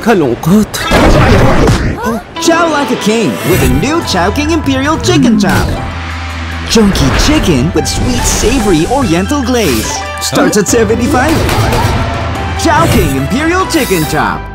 Kalungkot. Chow like a king with a new Chowking Imperial Chicken Chop. Chunky chicken with sweet-savory oriental glaze. Starts at $75. Chowking Imperial Chicken Chop.